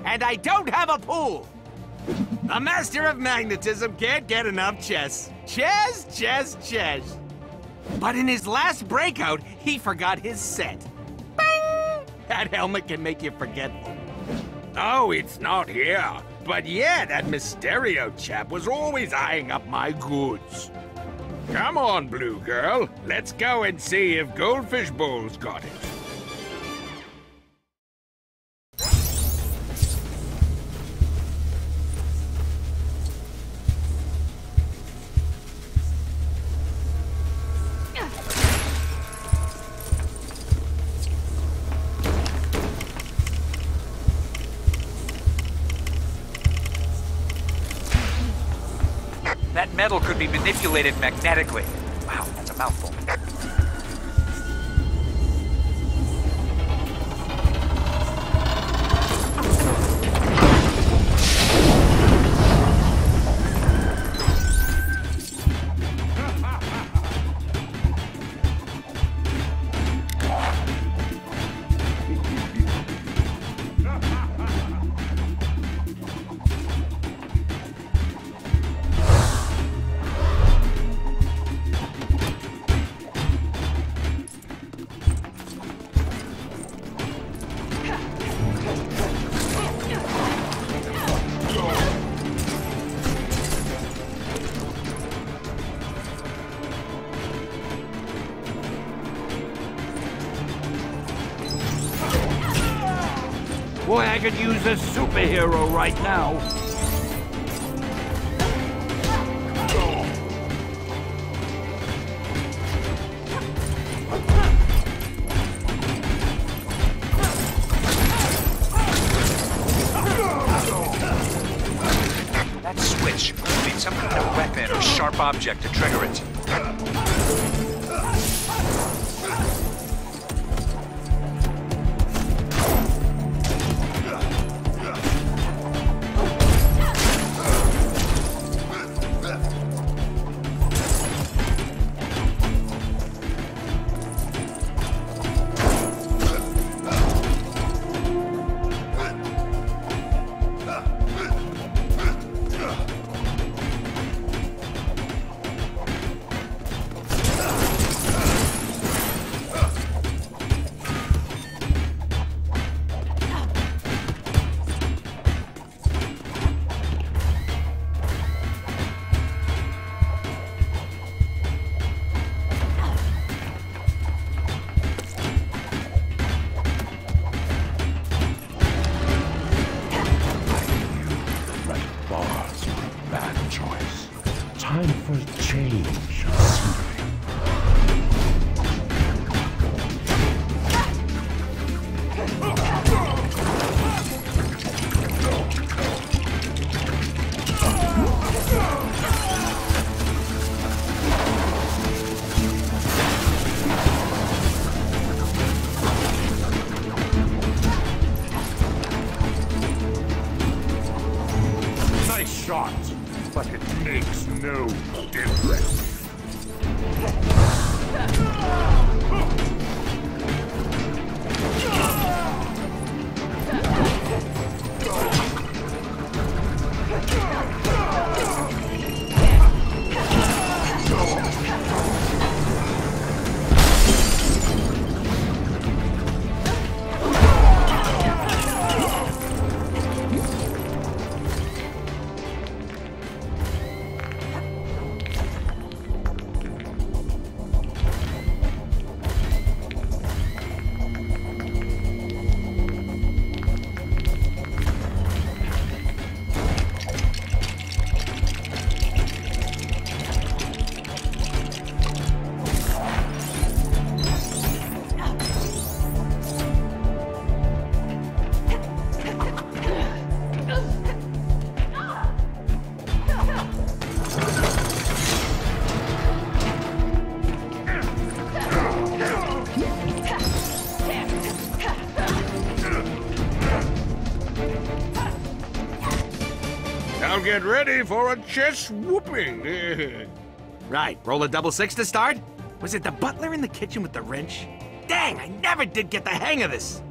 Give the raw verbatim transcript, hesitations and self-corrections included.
and I don't have a pool. A master of magnetism can't get enough chess. Chess, chess, chess. But in his last breakout, he forgot his set. Bing! That helmet can make you forgetful. Oh, it's not here. But yeah, that Mysterio chap was always eyeing up my goods. Come on, Blue Girl. Let's go and see if Goldfish Bowl's got it. That metal could be manipulated magnetically. Wow, that's a mouthful. Boy, I could use a superhero right now. That switch will need some kind of weapon or sharp object to trigger it. Time for change. Nice shot, but it makes no difference. Now get ready for a chess whooping. Right, roll a double six to start? Was it the butler in the kitchen with the wrench? Dang, I never did get the hang of this.